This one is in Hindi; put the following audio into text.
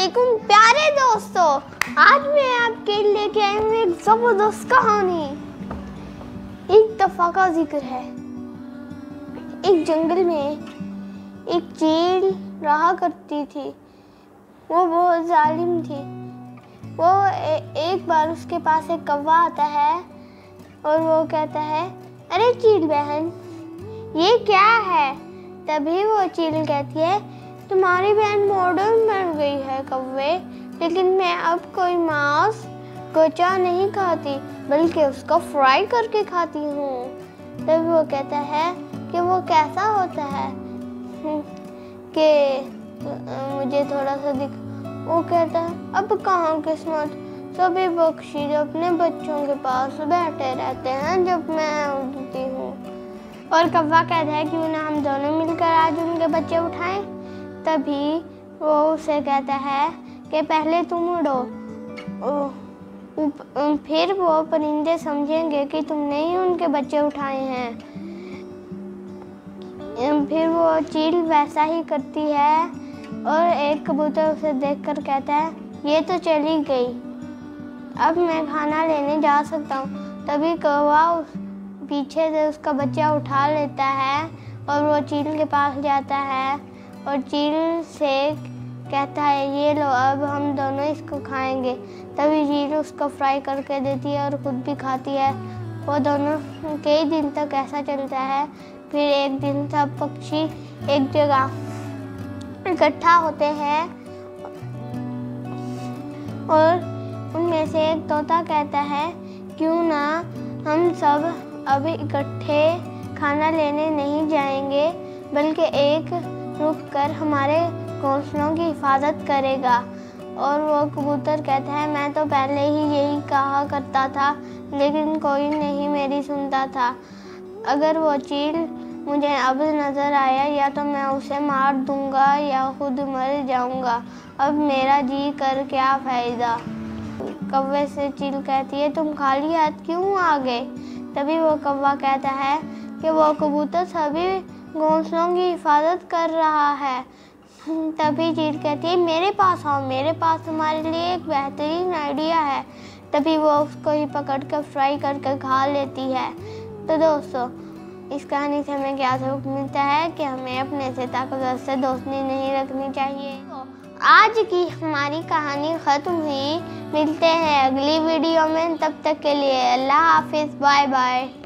वालेकुम प्यारे दोस्तों, आज मैं आपके लिए लेके आई हूँ एक जबरदस्त कहानी। एक दफा का जिक्र है। एक जंगल में एक चील रहा करती थी। वो बहुत जालिम थी। वो एक बार उसके पास एक कौवा आता है और वो कहता है, अरे चील बहन, ये क्या है? तभी वो चील कहती है, तुम्हारी बहन मॉडर्न बन गई है कौवे, लेकिन मैं अब कोई मांस कच्चा नहीं खाती बल्कि उसको फ्राई करके खाती हूँ। तब वो कहता है कि वो कैसा होता है कि मुझे थोड़ा सा दिख। वो कहता है, अब कहाँ किस्मत, सभी पक्षी जो अपने बच्चों के पास बैठे रहते हैं जब मैं उड़ती हूँ। और कौवा कहता है, क्यों ना हम दोनों मिलकर आज उनके बच्चे उठाएं। तभी वो उसे कहता है कि पहले तुम उड़ो, फिर वो परिंदे समझेंगे कि तुमने ही उनके बच्चे उठाए हैं। फिर वो चील वैसा ही करती है और एक कबूतर उसे देखकर कहता है, ये तो चली गई, अब मैं खाना लेने जा सकता हूँ। तभी कौवा पीछे से उसका बच्चा उठा लेता है और वो चील के पास जाता है और चील से कहता है, ये लो, अब हम दोनों इसको खाएंगे। तभी चील उसको फ्राई करके देती है और खुद भी खाती है। वो दोनों कई दिन तक ऐसा चलता है। फिर एक दिन सब पक्षी एक जगह इकट्ठा होते हैं और उनमें से एक तोता कहता है, क्यों ना हम सब अब इकट्ठे खाना लेने नहीं जाएंगे बल्कि एक रुक कर हमारे घोंसलों की हिफाजत करेगा। और वो कबूतर कहता है, मैं तो पहले ही यही कहा करता था लेकिन कोई नहीं मेरी सुनता था। अगर वो चील मुझे अब नज़र आया या तो मैं उसे मार दूंगा या खुद मर जाऊंगा। अब मेरा जी कर क्या फ़ायदा। कौवे से चील कहती है, तुम खाली हाथ क्यों आ गए? तभी वो कौवा कहता है कि वो कबूतर सभी घोंसलों की हिफाजत कर रहा है। तभी चील कहती है, मेरे पास आओ, मेरे पास तुम्हारे लिए एक बेहतरीन आइडिया है। तभी वो उसको ही पकड़ कर फ्राई करके खा लेती है। तो दोस्तों, इस कहानी से हमें क्या सबक मिलता है कि हमें अपने से ताकतवर से दोस्ती नहीं रखनी चाहिए। तो आज की हमारी कहानी ख़त्म हुई। मिलते हैं अगली वीडियो में, तब तक के लिए अल्लाह हाफिज़, बाय बाय।